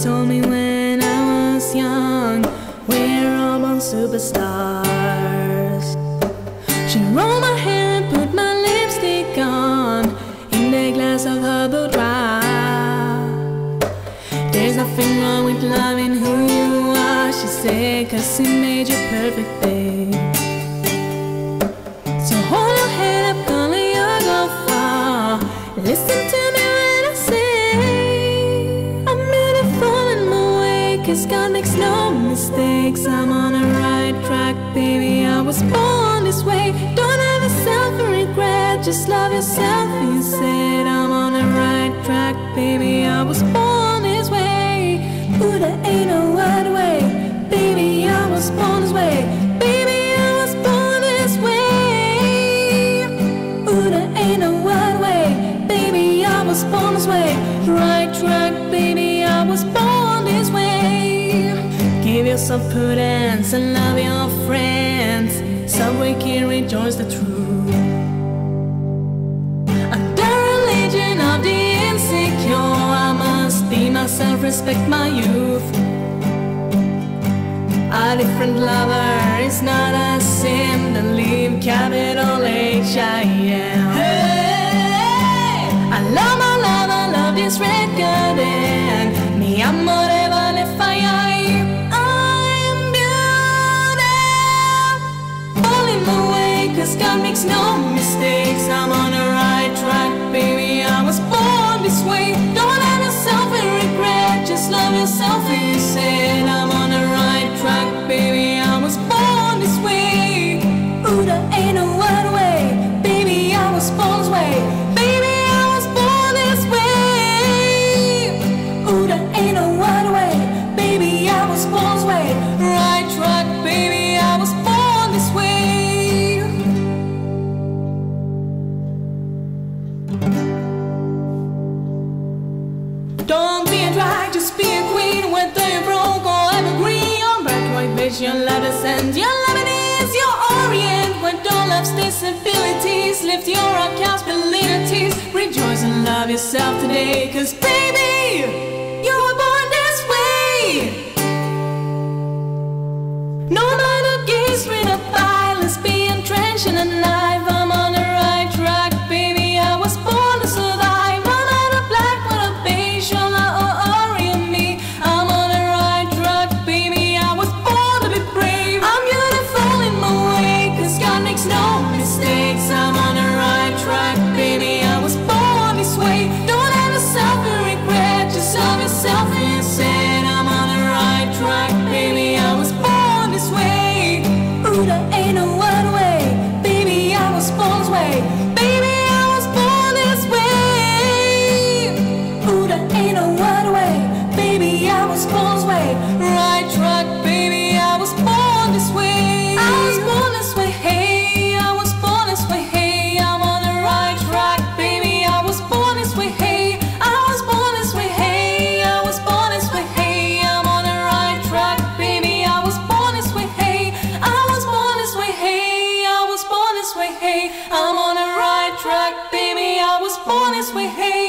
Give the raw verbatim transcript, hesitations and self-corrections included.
told me when I was young, we're all born superstars. She rolled my hair and put my lipstick on in the glass of her boudoir. There's nothing wrong with loving who you are, she said, 'cause it made you perfect, babe. So hold your head up, girl, and you'll go far. Listen to me when I say I'm beautiful in my way, 'cause God makes no mistakes. I'm on the right track, baby, I was born this way. Don't have yourself a regret, just love yourself instead. I'm on the right track, baby, I was born this way. Ooh, there ain't no other way, baby, I was born this way. Baby, I was born this way. Ooh, there ain't no other way, baby, I was born this way. Right track, baby, I was born this way. Give yourself prudence and love your friends, so we can rejoice the truth. Under religion of the insecure, I must be myself, respect my youth. A different lover is not a sin, to leave capital H I M. Hey, I love my love, I love this record, and me amoreva le fai. I'm beautiful in my way, 'cause God makes no mistakes. I'm on the right track, baby, I was born this way. Don't have yourself a regret, just love yourself instead. I'm on the right track, baby, I was born this way. Ooh, there ain't no other way, baby, I was born this way. Baby, I was born this way. Ooh, there ain't no other way, baby, I was born this way. Right track, baby, I was born this way. Don't be a drag, just be a queen. Whether you're broke or evergreen, your black, white, bitch, your love is and your love it is your orient. When don't love's disabilities, lift your outcast abilities. Rejoice and love yourself today, 'cause baby, you were born this way. No matter gay, straight up, bi, lesbian, trench and a knife, I'm on the right track, baby, I was born to survive. No matter black, white or beige, your love or orient me, I'm on the right track, baby, I was born to be brave. I'm beautiful in my way, 'cause God makes no mistakes. I'm on the right track, baby, I was born this way. Don't have yourself a regret, just love yourself instead. I'm on the right track, baby, I was born this way. Ooh, there ain't no other way, baby, I was born this way. Baby, I was born this way. Ooh, there ain't no other way, baby, I was born this way. Right track, baby, I was born this way. I was born this way, hey, I was born this way, hey. I'm on the right track, baby, I was born this way, hey. I was born this way, hey, I was born this way, hey. I'm on the right track, baby, I was born this way, hey. I was born this way, hey, I was born this way, hey. I'm on the right track, baby, I was born this way, hey.